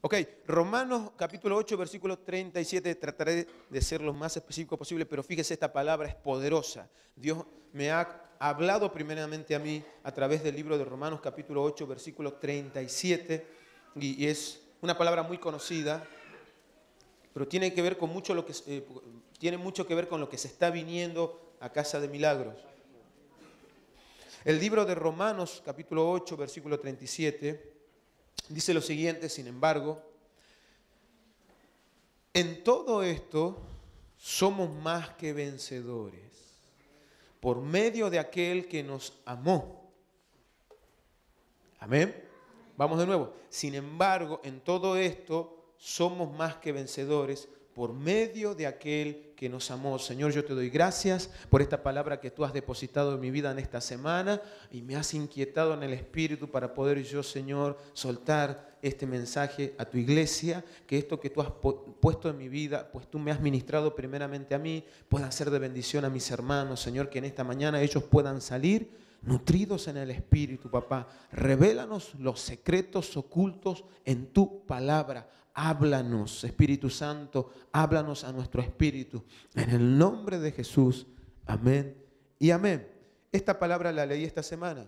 Ok, Romanos capítulo 8, versículo 37, trataré de ser lo más específico posible, pero fíjese, esta palabra es poderosa. Dios me ha hablado primeramente a mí a través del libro de Romanos capítulo 8, versículo 37, y es una palabra muy conocida, pero tiene que ver con tiene mucho que ver con lo que se está viniendo a Casa de Milagros. El libro de Romanos capítulo 8, versículo 37, dice lo siguiente: sin embargo, en todo esto somos más que vencedores por medio de aquel que nos amó. Amén. Vamos de nuevo. Sin embargo, en todo esto somos más que vencedores por medio de aquel que nos amó. Señor, yo te doy gracias por esta palabra que tú has depositado en mi vida en esta semana y me has inquietado en el Espíritu para poder yo, Señor, soltar este mensaje a tu iglesia, que esto que tú has puesto en mi vida, pues tú me has ministrado primeramente a mí, pueda ser de bendición a mis hermanos, Señor, que en esta mañana ellos puedan salir nutridos en el Espíritu, papá. Revélanos los secretos ocultos en tu palabra. Háblanos, Espíritu Santo, háblanos a nuestro espíritu. En el nombre de Jesús, amén y amén. Esta palabra la leí esta semana.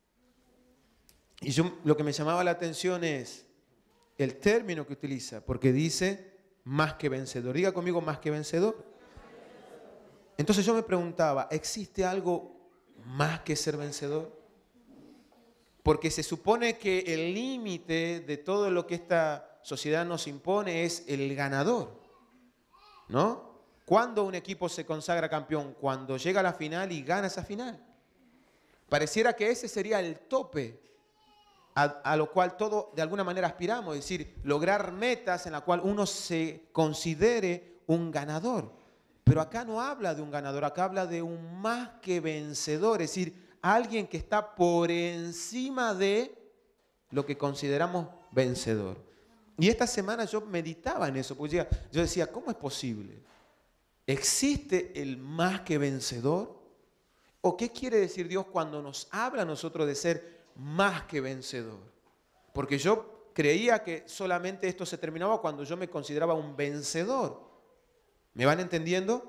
Y lo que me llamaba la atención es el término que utiliza, porque dice más que vencedor. Diga conmigo, más que vencedor. Entonces yo me preguntaba, ¿existe algo más que ser vencedor? Porque se supone que el límite de todo lo que esta sociedad nos impone es el ganador, ¿no? ¿Cuándo un equipo se consagra campeón? Cuando llega a la final y gana esa final. Pareciera que ese sería el tope a lo cual todos de alguna manera aspiramos, es decir, lograr metas en la cual uno se considere un ganador. Pero acá no habla de un ganador, acá habla de un más que vencedor, es decir, alguien que está por encima de lo que consideramos vencedor. Y esta semana yo meditaba en eso, porque yo decía, ¿cómo es posible? ¿Existe el más que vencedor? ¿O qué quiere decir Dios cuando nos habla a nosotros de ser más que vencedor? Porque yo creía que solamente esto se terminaba cuando yo me consideraba un vencedor. ¿Me van entendiendo?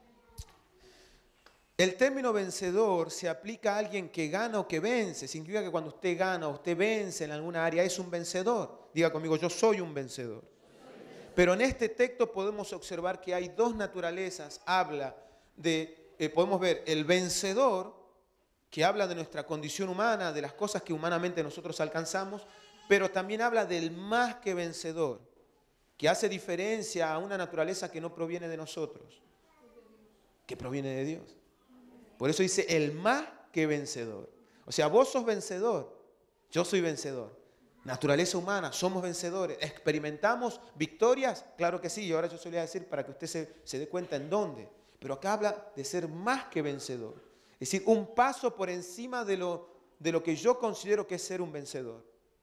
El término vencedor se aplica a alguien que gana o que vence. Significa que cuando usted gana o usted vence en alguna área es un vencedor. Diga conmigo, yo soy un vencedor. Pero en este texto podemos observar que hay dos naturalezas. Podemos ver el vencedor, que habla de nuestra condición humana, de las cosas que humanamente nosotros alcanzamos, pero también habla del más que vencedor, que hace diferencia a una naturaleza que no proviene de nosotros, que proviene de Dios. Por eso dice el más que vencedor. O sea, vos sos vencedor, yo soy vencedor. Naturaleza humana, somos vencedores. ¿Experimentamos victorias? Claro que sí, y ahora yo solía decir para que usted se dé cuenta en dónde. Pero acá habla de ser más que vencedor. Es decir, un paso por encima de lo que yo considero que es ser un vencedor.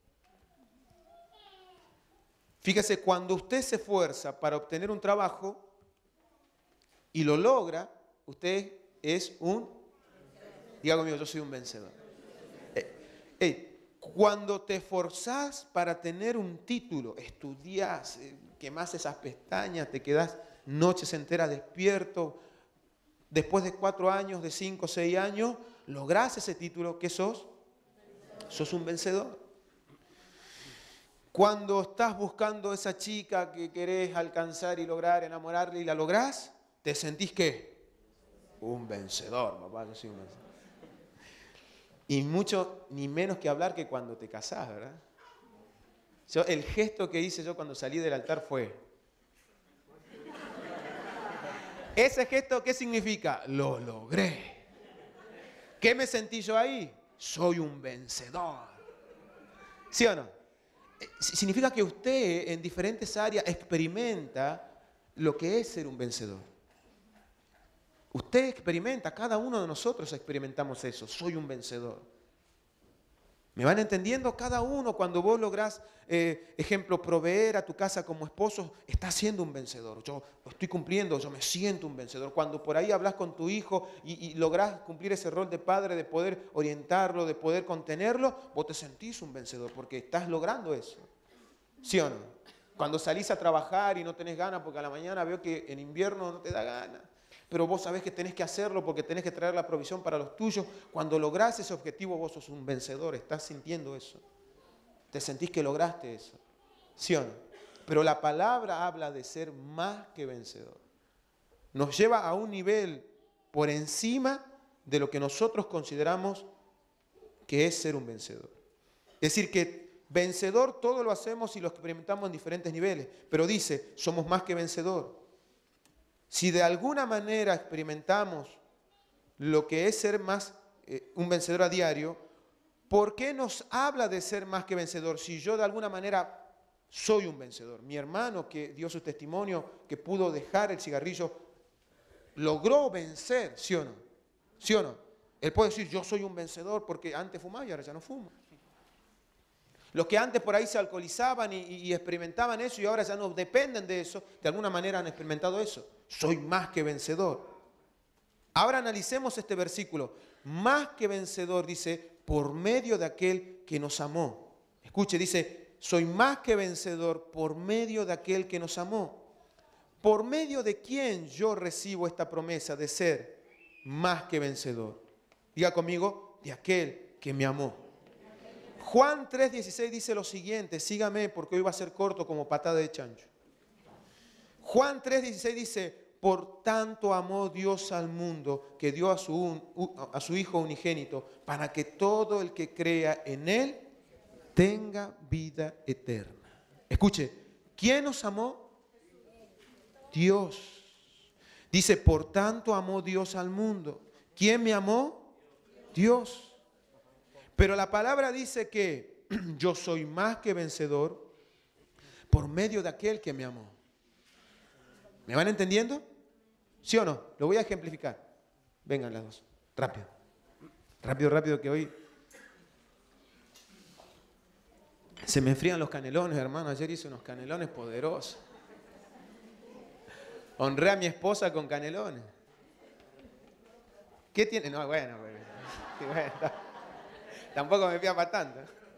Fíjese, cuando usted se esfuerza para obtener un trabajo y lo logra, usted es diga conmigo, yo soy un vencedor. Cuando te esforzás para tener un título, estudiás, quemás esas pestañas, te quedás noches enteras despierto, después de 4 años, de 5, 6 años, lográs ese título, ¿qué sos? Sos un vencedor. Cuando estás buscando a esa chica que querés alcanzar y lograr, enamorarle y la lográs, ¿te sentís qué? Un vencedor, papá, yo soy un vencedor. Y mucho, ni menos que hablar que cuando te casás, ¿verdad? El gesto que hice yo cuando salí del altar fue... ¿Ese gesto qué significa? Lo logré. ¿Qué me sentí yo ahí? Soy un vencedor. ¿Sí o no? Significa que usted en diferentes áreas experimenta lo que es ser un vencedor. Usted experimenta, cada uno de nosotros experimentamos eso. Soy un vencedor. ¿Me van entendiendo? Cada uno, cuando vos lográs, ejemplo, proveer a tu casa como esposo, estás siendo un vencedor. Yo lo estoy cumpliendo, yo me siento un vencedor. Cuando por ahí hablas con tu hijo y lográs cumplir ese rol de padre, de poder orientarlo, de poder contenerlo, vos te sentís un vencedor porque estás logrando eso. ¿Sí o no? Cuando salís a trabajar y no tenés ganas, porque a la mañana veo que en invierno no te da ganas, pero vos sabés que tenés que hacerlo porque tenés que traer la provisión para los tuyos. Cuando lográs ese objetivo, vos sos un vencedor, estás sintiendo eso. Te sentís que lograste eso. ¿Sí o no? Pero la palabra habla de ser más que vencedor. Nos lleva a un nivel por encima de lo que nosotros consideramos que es ser un vencedor. Es decir, que vencedor todo lo hacemos y lo experimentamos en diferentes niveles, pero dice, somos más que vencedor. Si de alguna manera experimentamos lo que es ser más un vencedor a diario, ¿por qué nos habla de ser más que vencedor? Si yo de alguna manera soy un vencedor. Mi hermano que dio su testimonio, que pudo dejar el cigarrillo, logró vencer, ¿sí o no? ¿Sí o no? Él puede decir, yo soy un vencedor porque antes fumaba y ahora ya no fumo. Los que antes por ahí se alcoholizaban y experimentaban eso y ahora ya no dependen de eso, de alguna manera han experimentado eso. Soy más que vencedor. Ahora analicemos este versículo. Más que vencedor, dice, por medio de aquel que nos amó. Escuche, dice, soy más que vencedor por medio de aquel que nos amó. ¿Por medio de quién yo recibo esta promesa de ser más que vencedor? Diga conmigo, de aquel que me amó. Juan 3:16 dice lo siguiente, sígame porque hoy va a ser corto como patada de chancho. Juan 3:16 dice, por tanto amó Dios al mundo que dio a su Hijo unigénito para que todo el que crea en Él tenga vida eterna. Escuche, ¿quién nos amó? Dios. Dice, por tanto amó Dios al mundo. ¿Quién me amó? Dios. Pero la palabra dice que yo soy más que vencedor por medio de aquel que me amó. ¿Me van entendiendo? ¿Sí o no? Lo voy a ejemplificar. Vengan las dos. Rápido. Rápido, rápido, que hoy se me enfrían los canelones, hermano. Ayer hice unos canelones poderosos. Honré a mi esposa con canelones. ¿Qué tiene? No, bueno. Tampoco me pida para tanto.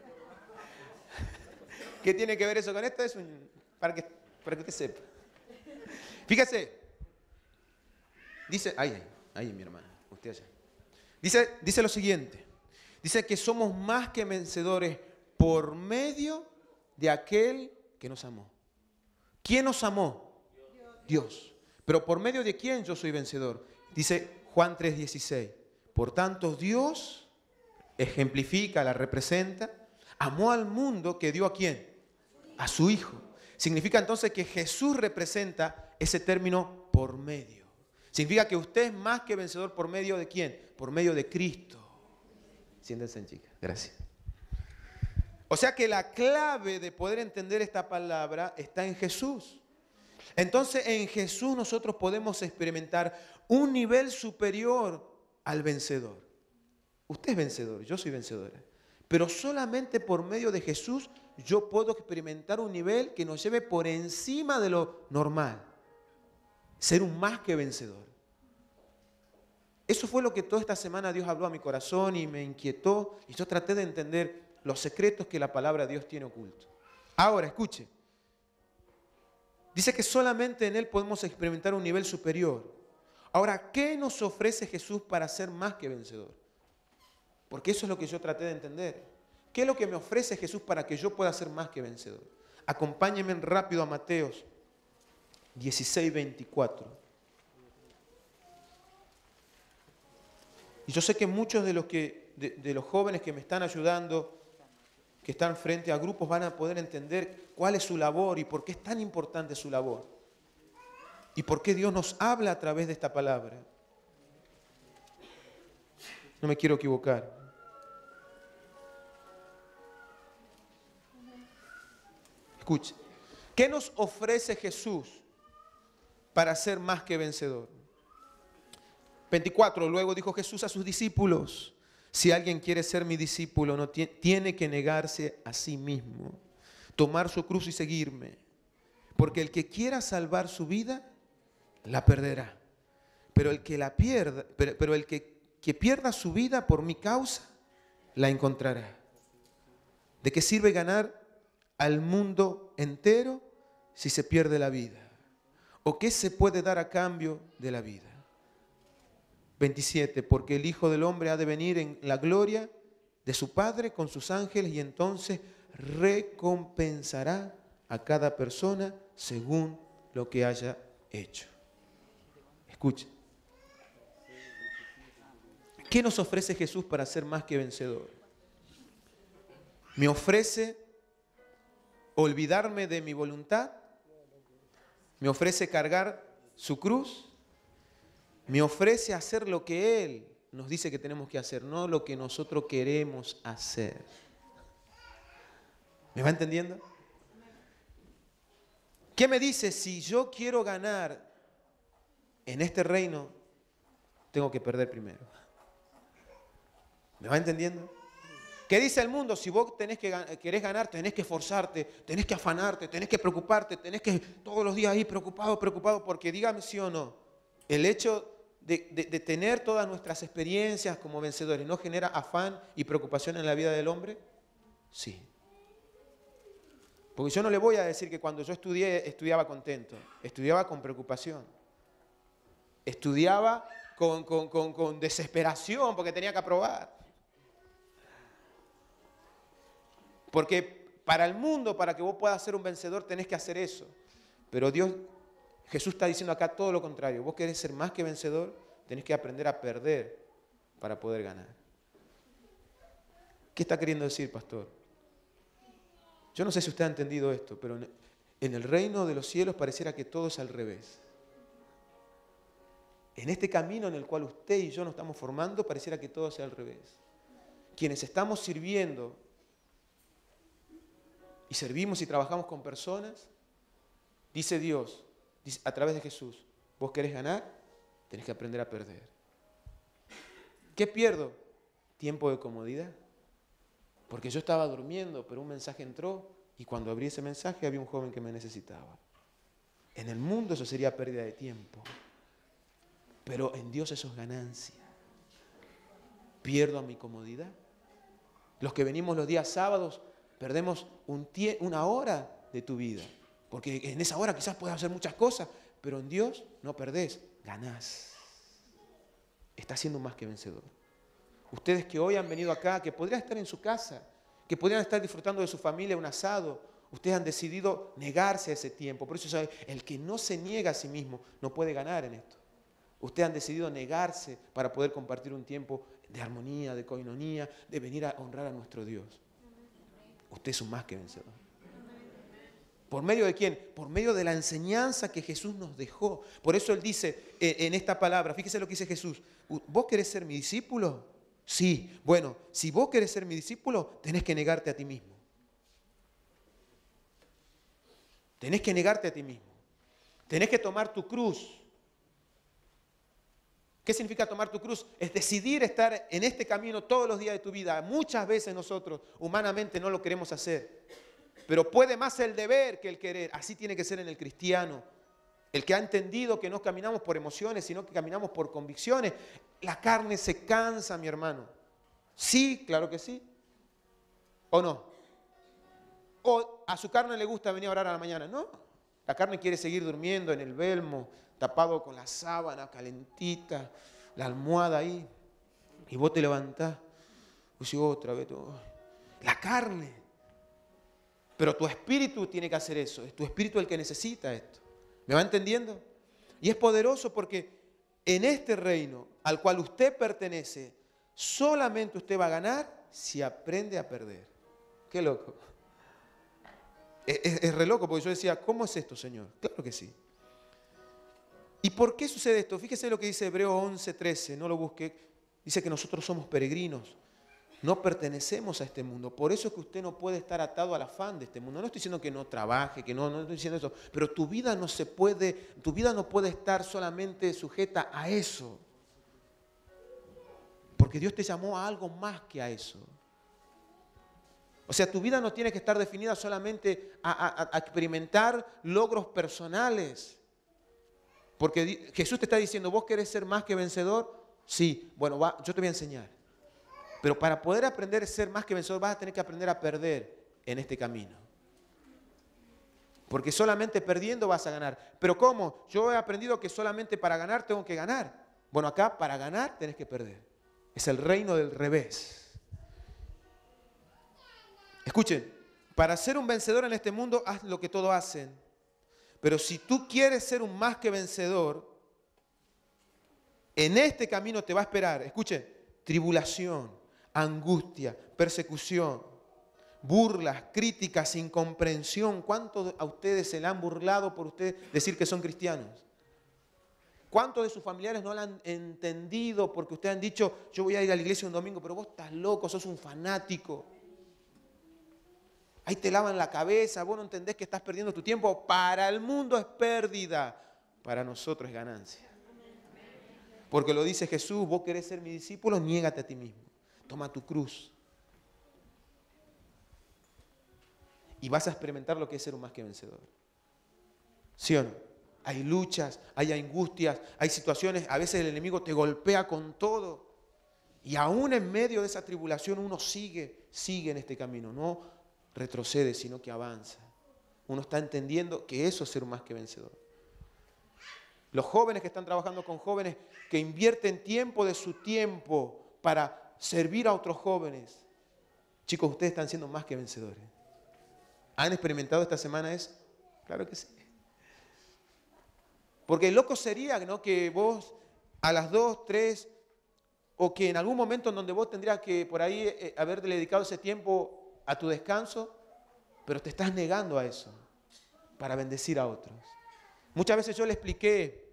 ¿Qué tiene que ver eso con esto? Es para que usted sepa. Fíjese. Dice, ahí mi hermana, usted allá. Dice lo siguiente. Dice que somos más que vencedores por medio de aquel que nos amó. ¿Quién nos amó? Dios. Pero ¿por medio de quién yo soy vencedor? Dice Juan 3:16. Por tanto, Dios ejemplifica, la representa, amó al mundo que dio ¿a quién? A su Hijo. Significa entonces que Jesús representa ese término por medio. Significa que usted es más que vencedor por medio de ¿quién? Por medio de Cristo. Siéntense, chicas. Gracias. O sea que la clave de poder entender esta palabra está en Jesús. Entonces en Jesús nosotros podemos experimentar un nivel superior al vencedor. Usted es vencedor, yo soy vencedora. Pero solamente por medio de Jesús yo puedo experimentar un nivel que nos lleve por encima de lo normal. Ser un más que vencedor. Eso fue lo que toda esta semana Dios habló a mi corazón y me inquietó. Y yo traté de entender los secretos que la palabra de Dios tiene ocultos. Ahora, escuche. Dice que solamente en Él podemos experimentar un nivel superior. Ahora, ¿qué nos ofrece Jesús para ser más que vencedor? Porque eso es lo que yo traté de entender. ¿Qué es lo que me ofrece Jesús para que yo pueda ser más que vencedor? Acompáñenme rápido a Mateos 16:24. Y yo sé que muchos de los jóvenes que me están ayudando, que están frente a grupos, van a poder entender cuál es su labor y por qué es tan importante su labor. Y por qué Dios nos habla a través de esta palabra. No me quiero equivocar. Escuche. ¿Qué nos ofrece Jesús para ser más que vencedor? 24. Luego dijo Jesús a sus discípulos: si alguien quiere ser mi discípulo, no tiene que negarse a sí mismo, tomar su cruz y seguirme. Porque el que quiera salvar su vida, la perderá. Pero el que la pierda, pero el que pierda su vida por mi causa, la encontrará. ¿De qué sirve ganar al mundo entero si se pierde la vida? ¿O qué se puede dar a cambio de la vida? 27, porque el Hijo del Hombre ha de venir en la gloria de su Padre con sus ángeles y entonces recompensará a cada persona según lo que haya hecho. Escuchen. ¿Qué nos ofrece Jesús para ser más que vencedor? Me ofrece olvidarme de mi voluntad, me ofrece cargar su cruz, me ofrece hacer lo que Él nos dice que tenemos que hacer, no lo que nosotros queremos hacer. ¿Me va entendiendo? ¿Qué me dice? Si yo quiero ganar en este reino, tengo que perder primero. ¿Me va entendiendo? ¿Qué dice el mundo? Si vos querés ganar, tenés que esforzarte, tenés que afanarte, tenés que preocuparte, tenés que todos los días ir preocupado, porque dígame sí o no, el hecho de tener todas nuestras experiencias como vencedores, ¿no genera afán y preocupación en la vida del hombre? Sí. Porque yo no le voy a decir que cuando yo estudié, estudiaba contento, estudiaba con preocupación, estudiaba con desesperación porque tenía que aprobar. Porque para el mundo, para que vos puedas ser un vencedor, tenés que hacer eso. Pero Jesús está diciendo acá todo lo contrario. Vos querés ser más que vencedor, tenés que aprender a perder para poder ganar. ¿Qué está queriendo decir, pastor? Yo no sé si usted ha entendido esto, pero en el reino de los cielos pareciera que todo es al revés. En este camino en el cual usted y yo nos estamos formando, pareciera que todo sea al revés. Quienes estamos sirviendo y servimos y trabajamos con personas, dice Dios, a través de Jesús, vos querés ganar, tenés que aprender a perder. ¿Qué pierdo? Tiempo de comodidad. Porque yo estaba durmiendo, pero un mensaje entró y cuando abrí ese mensaje había un joven que me necesitaba. En el mundo eso sería pérdida de tiempo, pero en Dios eso es ganancia. Pierdo mi comodidad. Los que venimos los días sábados perdemos una hora de tu vida, porque en esa hora quizás puedas hacer muchas cosas, pero en Dios no perdés, ganás. Estás siendo más que vencedor. Ustedes que hoy han venido acá, que podrían estar en su casa, que podrían estar disfrutando de su familia un asado, ustedes han decidido negarse a ese tiempo. Por eso el que no se niega a sí mismo no puede ganar en esto. Ustedes han decidido negarse para poder compartir un tiempo de armonía, de coinonía, de venir a honrar a nuestro Dios. Usted es un más que vencedor. ¿Por medio de quién? Por medio de la enseñanza que Jesús nos dejó. Por eso Él dice en esta palabra, fíjese lo que dice Jesús, ¿vos querés ser mi discípulo? Sí. Bueno, si vos querés ser mi discípulo, tenés que negarte a ti mismo. Tenés que negarte a ti mismo. Tenés que tomar tu cruz. ¿Qué significa tomar tu cruz? Es decidir estar en este camino todos los días de tu vida. Muchas veces nosotros humanamente no lo queremos hacer, pero puede más el deber que el querer. Así tiene que ser en el cristiano. El que ha entendido que no caminamos por emociones, sino que caminamos por convicciones. La carne se cansa, mi hermano. Sí, claro que sí. ¿O no? ¿O a su carne le gusta venir a orar a la mañana? No. La carne quiere seguir durmiendo en el belmo, tapado con la sábana calentita, la almohada ahí, y vos te levantás, y otra vez, la carne. Pero tu espíritu tiene que hacer eso, es tu espíritu el que necesita esto. ¿Me va entendiendo? Y es poderoso porque en este reino al cual usted pertenece, solamente usted va a ganar si aprende a perder. Qué loco. Es re loco porque yo decía, ¿cómo es esto, Señor? Claro que sí. ¿Y por qué sucede esto? Fíjese lo que dice Hebreos 11:13, no lo busque. Dice que nosotros somos peregrinos, no pertenecemos a este mundo. Por eso es que usted no puede estar atado al afán de este mundo. No estoy diciendo que no trabaje, que no estoy diciendo eso, pero tu vida no puede estar solamente sujeta a eso. Porque Dios te llamó a algo más que a eso. O sea, tu vida no tiene que estar definida solamente a experimentar logros personales. Porque Jesús te está diciendo, ¿vos querés ser más que vencedor? Sí, bueno, yo te voy a enseñar. Pero para poder aprender a ser más que vencedor, vas a tener que aprender a perder en este camino. Porque solamente perdiendo vas a ganar. ¿Pero cómo? Yo he aprendido que solamente para ganar tengo que ganar. Bueno, acá para ganar tenés que perder. Es el reino del revés. Escuchen, para ser un vencedor en este mundo, haz lo que todos hacen. Pero si tú quieres ser un más que vencedor, en este camino te va a esperar, escuchen, tribulación, angustia, persecución, burlas, críticas, incomprensión. ¿Cuántos a ustedes se le han burlado por ustedes decir que son cristianos? ¿Cuántos de sus familiares no lo han entendido porque ustedes han dicho, yo voy a ir a la iglesia un domingo, pero vos estás loco, sos un fanático? Ahí te lavan la cabeza, vos no entendés que estás perdiendo tu tiempo. Para el mundo es pérdida, para nosotros es ganancia. Porque lo dice Jesús, vos querés ser mi discípulo, niégate a ti mismo. Toma tu cruz. Y vas a experimentar lo que es ser un más que vencedor. ¿Sí o no? Hay luchas, hay angustias, hay situaciones, a veces el enemigo te golpea con todo. Y aún en medio de esa tribulación uno sigue en este camino. No retrocede, sino que avanza. Uno está entendiendo que eso es ser un más que vencedor. Los jóvenes que están trabajando con jóvenes que invierten tiempo de su tiempo para servir a otros jóvenes. Chicos, ustedes están siendo más que vencedores. ¿Han experimentado esta semana eso? Claro que sí. Porque loco sería, ¿no?, que vos a las 2, 3, o que en algún momento en donde vos tendrías que por ahí haberle dedicado ese tiempo a tu descanso, pero te estás negando a eso para bendecir a otros. Muchas veces yo le expliqué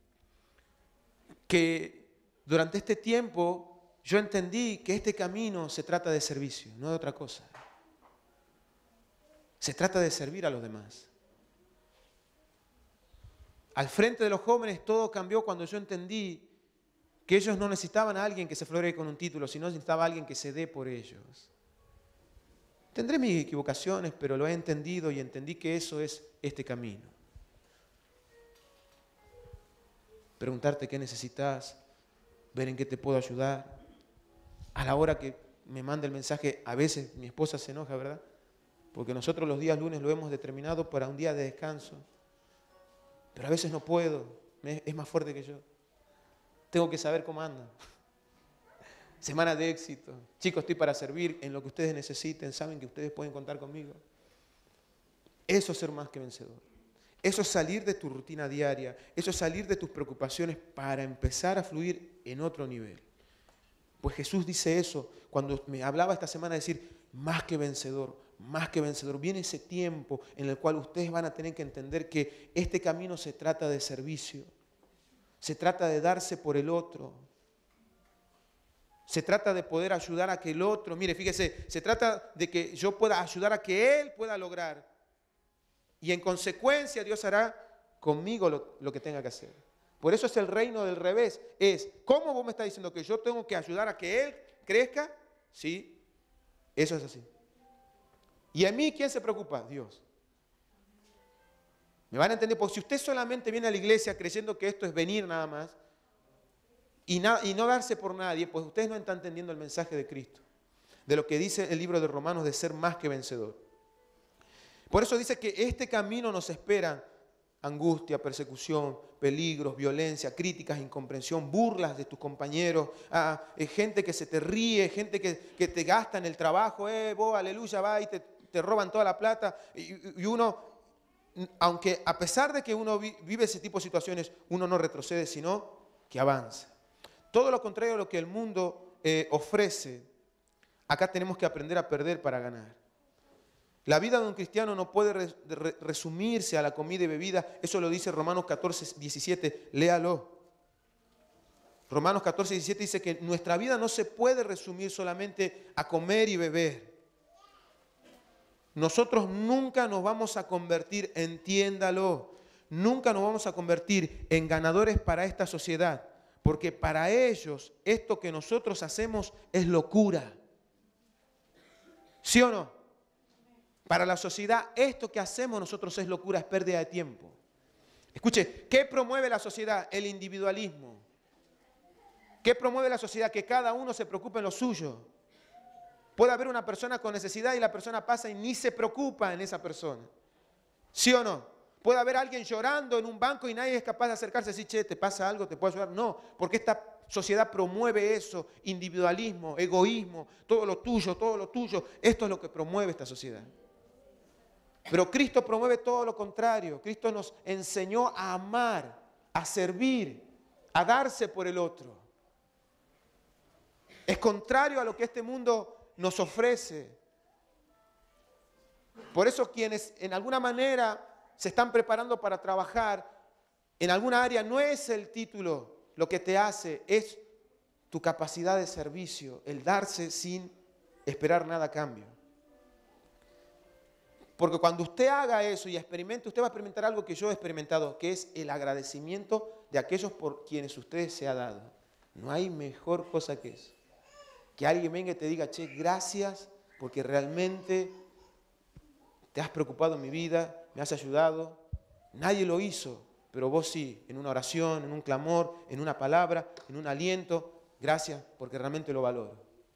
que durante este tiempo yo entendí que este camino se trata de servicio, no de otra cosa. Se trata de servir a los demás. Al frente de los jóvenes todo cambió cuando yo entendí que ellos no necesitaban a alguien que se floree con un título, sino necesitaba a alguien que se dé por ellos. Tendré mis equivocaciones, pero lo he entendido y entendí que eso es este camino. Preguntarte qué necesitas, ver en qué te puedo ayudar. A la hora que me manda el mensaje, a veces mi esposa se enoja, ¿verdad? Porque nosotros los días lunes lo hemos determinado para un día de descanso. Pero a veces no puedo, es más fuerte que yo. Tengo que saber cómo andan. Semana de éxito. Chicos, estoy para servir en lo que ustedes necesiten. Saben que ustedes pueden contar conmigo. Eso es ser más que vencedor. Eso es salir de tu rutina diaria. Eso es salir de tus preocupaciones para empezar a fluir en otro nivel. Pues Jesús dice eso cuando me hablaba esta semana, decir, más que vencedor, más que vencedor. Viene ese tiempo en el cual ustedes van a tener que entender que este camino se trata de servicio. Se trata de darse por el otro. Se trata de poder ayudar a que el otro, mire, fíjese, se trata de que yo pueda ayudar a que él pueda lograr. Y en consecuencia Dios hará conmigo lo que tenga que hacer. Por eso es el reino del revés. Es, ¿cómo vos me estás diciendo que yo tengo que ayudar a que él crezca? Sí, eso es así. ¿Y a mí quién se preocupa? Dios. ¿Me van a entender? Porque si usted solamente viene a la iglesia creyendo que esto es venir nada más y no darse por nadie, pues ustedes no están entendiendo el mensaje de Cristo, de lo que dice el libro de Romanos de ser más que vencedor. Por eso dice que este camino nos espera angustia, persecución, peligros, violencia, críticas, incomprensión, burlas de tus compañeros, gente que se te ríe, gente que te gasta en el trabajo, vos, aleluya, va y te roban toda la plata. Y uno, aunque a pesar de que uno vive ese tipo de situaciones, uno no retrocede, sino que avanza. Todo lo contrario a lo que el mundo ofrece, acá tenemos que aprender a perder para ganar. La vida de un cristiano no puede resumirse a la comida y bebida. Eso lo dice Romanos 14, 17. Léalo. Romanos 14, 17 dice que nuestra vida no se puede resumir solamente a comer y beber. Nosotros nunca nos vamos a convertir, entiéndalo, nunca nos vamos a convertir en ganadores para esta sociedad. Porque para ellos esto que nosotros hacemos es locura. ¿Sí o no? Para la sociedad, esto que hacemos nosotros es locura, es pérdida de tiempo. Escuche, ¿qué promueve la sociedad? El individualismo. ¿Qué promueve la sociedad? Que cada uno se preocupe en lo suyo. Puede haber una persona con necesidad y la persona pasa y ni se preocupa en esa persona. ¿Sí o no? Puede haber alguien llorando en un banco y nadie es capaz de acercarse y decir, che, ¿te pasa algo? ¿Te puedo ayudar? No, porque esta sociedad promueve eso, individualismo, egoísmo, todo lo tuyo, todo lo tuyo. Esto es lo que promueve esta sociedad. Pero Cristo promueve todo lo contrario. Cristo nos enseñó a amar, a servir, a darse por el otro. Es contrario a lo que este mundo nos ofrece. Por eso quienes en alguna manera se están preparando para trabajar en alguna área, no es el título lo que te hace, es tu capacidad de servicio, el darse sin esperar nada a cambio. Porque cuando usted haga eso y experimente, usted va a experimentar algo que yo he experimentado, que es el agradecimiento de aquellos por quienes usted se ha dado. No hay mejor cosa que eso. Que alguien venga y te diga, che, gracias porque realmente te has preocupado en mi vida, me has ayudado. Nadie lo hizo, pero vos sí, en una oración, en un clamor, en una palabra, en un aliento. Gracias porque realmente lo valoro.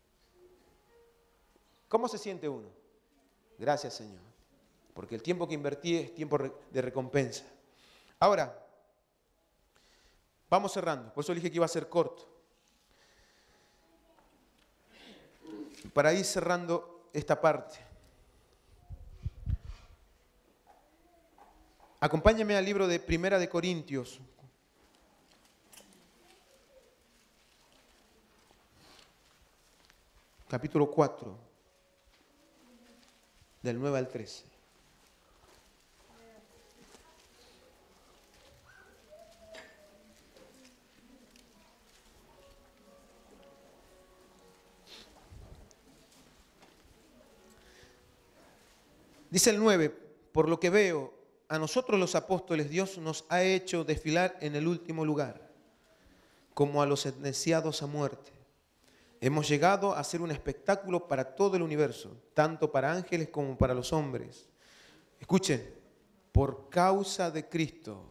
¿Cómo se siente uno? Gracias, Señor. Porque el tiempo que invertí es tiempo de recompensa. Ahora, vamos cerrando. Por eso dije que iba a ser corto. Para ir cerrando esta parte. Acompáñame al libro de Primera de Corintios. Capítulo 4. Del 9 al 13. Dice el 9, por lo que veo, a nosotros los apóstoles Dios nos ha hecho desfilar en el último lugar, como a los sentenciados a muerte. Hemos llegado a ser un espectáculo para todo el universo, tanto para ángeles como para los hombres. Escuchen, por causa de Cristo,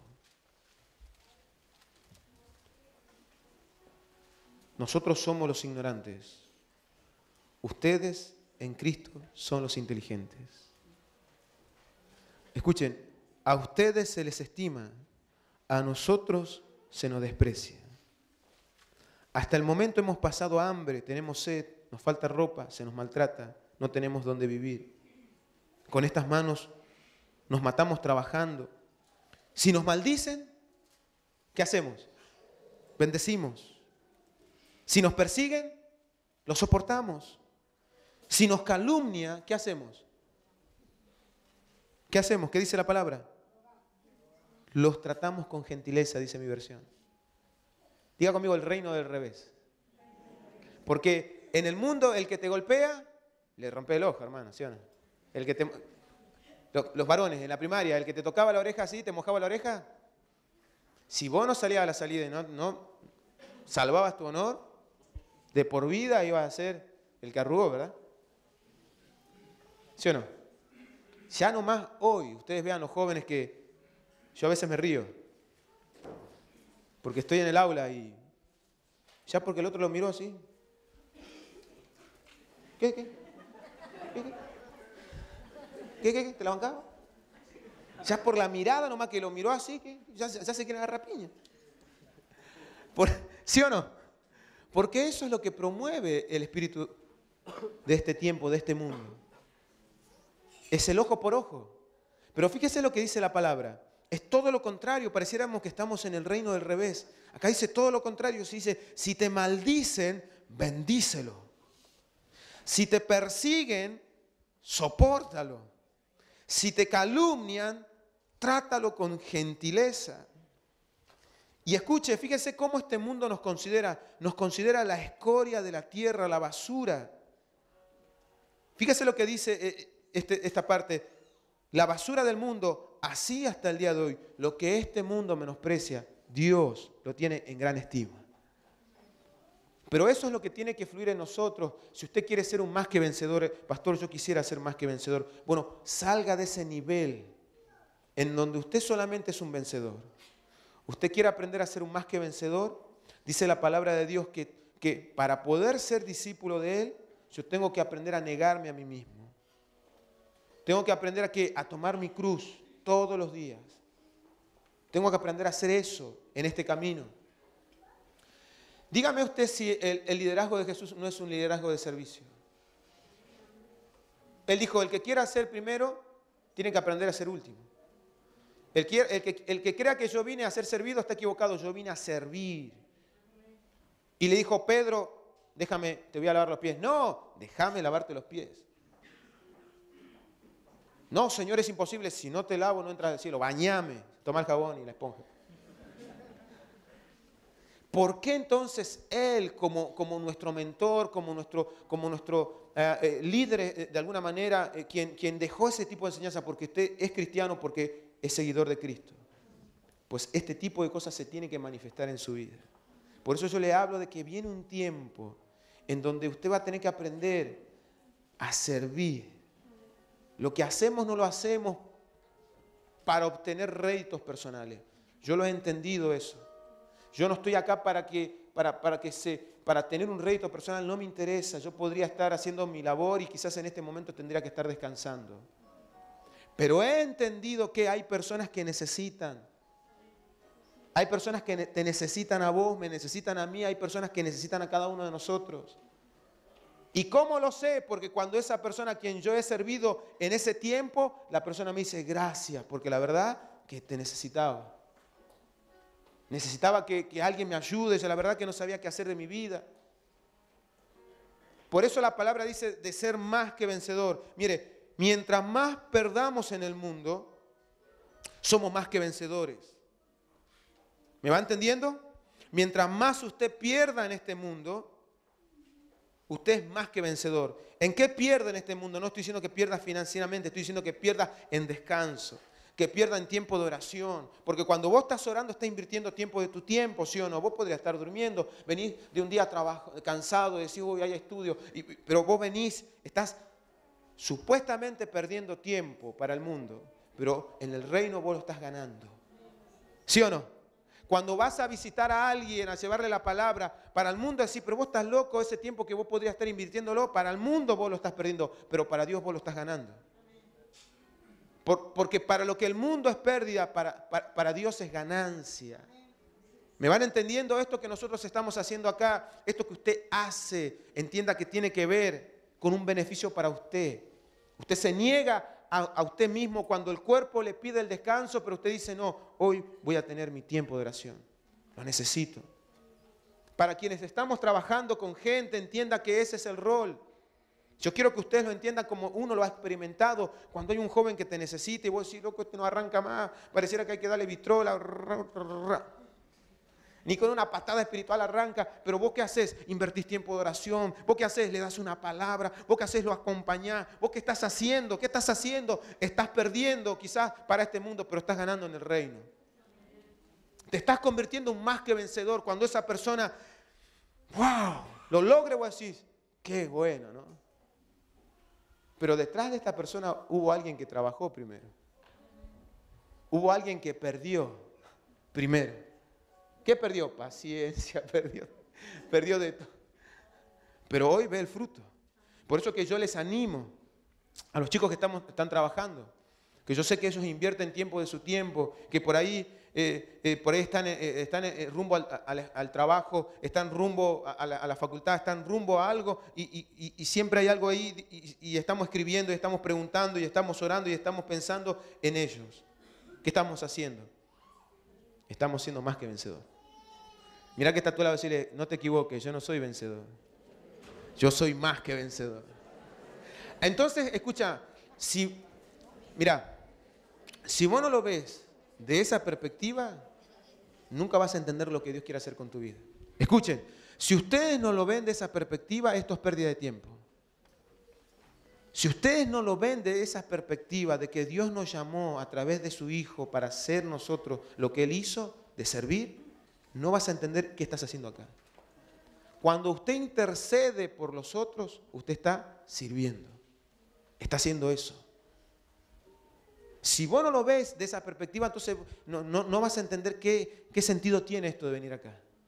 nosotros somos los ignorantes. Ustedes en Cristo son los inteligentes. Escuchen, a ustedes se les estima, a nosotros se nos desprecia. Hasta el momento hemos pasado hambre, tenemos sed, nos falta ropa, se nos maltrata, no tenemos dónde vivir. Con estas manos nos matamos trabajando. Si nos maldicen, ¿qué hacemos? Bendecimos. Si nos persiguen, lo soportamos. Si nos calumnia, ¿qué hacemos? ¿Qué hacemos? ¿Qué dice la palabra? Los tratamos con gentileza, dice mi versión. Diga conmigo el reino del revés. Porque en el mundo el que te golpea, le rompe el ojo, hermano, ¿sí o no? Los varones en la primaria, el que te tocaba la oreja así, te mojaba la oreja. Si vos no salías a la salida y no salvabas tu honor, de por vida ibas a ser el que arrugó, ¿verdad? ¿Sí o no? Ya nomás hoy, ustedes vean los jóvenes que yo a veces me río, porque estoy en el aula y ya porque el otro lo miró así. ¿Qué? ¿Te la bancaba? Ya por la mirada nomás que lo miró así, que ya se quiere agarrar piña. ¿Sí o no? Porque eso es lo que promueve el espíritu de este tiempo, de este mundo. Es el ojo por ojo. Pero fíjese lo que dice la palabra. Es todo lo contrario. Pareciéramos que estamos en el reino del revés. Acá dice todo lo contrario. Se dice, si te maldicen, bendícelo. Si te persiguen, sopórtalo. Si te calumnian, trátalo con gentileza. Y escuche, fíjese cómo este mundo nos considera la escoria de la tierra, la basura. Fíjese lo que dice esta parte, la basura del mundo, así hasta el día de hoy, lo que este mundo menosprecia, Dios lo tiene en gran estima. Pero eso es lo que tiene que fluir en nosotros. Si usted quiere ser un más que vencedor, pastor, yo quisiera ser más que vencedor. Bueno, salga de ese nivel en donde usted solamente es un vencedor. Usted quiere aprender a ser un más que vencedor. Dice la palabra de Dios que para poder ser discípulo de Él, yo tengo que aprender a negarme a mí mismo. Tengo que aprender a tomar mi cruz. todos los días. Tengo que aprender a hacer eso en este camino. Dígame usted si el liderazgo de Jesús no es un liderazgo de servicio. Él dijo, el que quiera ser primero, tiene que aprender a ser último. El que crea que yo vine a ser servido está equivocado, yo vine a servir. Y le dijo, Pedro, déjame, te voy a lavar los pies. No, déjame lavarte los pies. No, Señor, es imposible, si no te lavo no entras al cielo. Bañame, toma el jabón y la esponja. ¿Por qué entonces Él, como nuestro mentor, como nuestro líder de alguna manera, quien dejó ese tipo de enseñanza porque usted es cristiano, porque es seguidor de Cristo? Pues este tipo de cosas se tienen que manifestar en su vida. Por eso yo le hablo de que viene un tiempo en donde usted va a tener que aprender a servir. Lo que hacemos no lo hacemos para obtener réditos personales. Yo lo he entendido eso. Yo no estoy acá para tener un rédito personal, no me interesa. Yo podría estar haciendo mi labor y quizás en este momento tendría que estar descansando. Pero he entendido que hay personas que necesitan. Hay personas que te necesitan a vos, me necesitan a mí, hay personas que necesitan a cada uno de nosotros. ¿Y cómo lo sé? Porque cuando esa persona a quien yo he servido en ese tiempo, la persona me dice gracias, porque la verdad que te necesitaba. Necesitaba que alguien me ayude, yo la verdad que no sabía qué hacer de mi vida. Por eso la palabra dice de ser más que vencedor. Mire, mientras más perdamos en el mundo, somos más que vencedores. ¿Me va entendiendo? Mientras más usted pierda en este mundo, usted es más que vencedor. ¿En qué pierde en este mundo? No estoy diciendo que pierda financieramente, estoy diciendo que pierda en descanso, que pierda en tiempo de oración. Porque cuando vos estás orando, estás invirtiendo tiempo de tu tiempo, ¿sí o no? Vos podrías estar durmiendo, venís de un día cansado, decís, uy, hay estudio, pero vos venís, estás supuestamente perdiendo tiempo para el mundo, pero en el reino vos lo estás ganando. ¿Sí o no? Cuando vas a visitar a alguien, a llevarle la palabra, para el mundo así, pero vos estás loco, ese tiempo que vos podrías estar invirtiéndolo, para el mundo vos lo estás perdiendo, pero para Dios vos lo estás ganando. Porque para lo que el mundo es pérdida, para Dios es ganancia. ¿Me van entendiendo esto que nosotros estamos haciendo acá? Esto que usted hace, entienda que tiene que ver con un beneficio para usted. Usted se niega a usted mismo cuando el cuerpo le pide el descanso, pero usted dice, no, hoy voy a tener mi tiempo de oración. Lo necesito. Para quienes estamos trabajando con gente, entienda que ese es el rol. Yo quiero que ustedes lo entiendan como uno lo ha experimentado. Cuando hay un joven que te necesita y vos decís, loco, este no arranca más, pareciera que hay que darle vitrola. Ni con una patada espiritual arranca, pero vos qué haces, invertís tiempo de oración, vos qué haces, le das una palabra, vos qué haces, lo acompañás, vos qué estás haciendo, estás perdiendo quizás para este mundo, pero estás ganando en el reino. Te estás convirtiendo en más que vencedor. Cuando esa persona, wow, lo logre, vos decís, qué bueno, ¿no? Pero detrás de esta persona hubo alguien que trabajó primero. Hubo alguien que perdió primero. ¿Qué perdió? Paciencia, perdió de todo. Pero hoy ve el fruto. Por eso que yo les animo a los chicos que están trabajando, que yo sé que ellos invierten tiempo de su tiempo, que por ahí están rumbo al trabajo, están rumbo a la facultad, están rumbo a algo y siempre hay algo ahí y estamos escribiendo y estamos preguntando y estamos orando y estamos pensando en ellos. ¿Qué estamos haciendo? Estamos siendo más que vencedores. Mirá que está a tu lado y decirle, no te equivoques, yo no soy vencedor. Yo soy más que vencedor. Entonces, escucha, si vos no lo ves de esa perspectiva, nunca vas a entender lo que Dios quiere hacer con tu vida. Escuchen, si ustedes no lo ven de esa perspectiva, esto es pérdida de tiempo. Si ustedes no lo ven de esa perspectiva de que Dios nos llamó a través de su Hijo para hacer nosotros lo que Él hizo, de servir, no vas a entender qué estás haciendo acá. Cuando usted intercede por los otros, usted está sirviendo. Está haciendo eso. Si vos no lo ves de esa perspectiva, entonces no vas a entender qué sentido tiene esto de venir acá.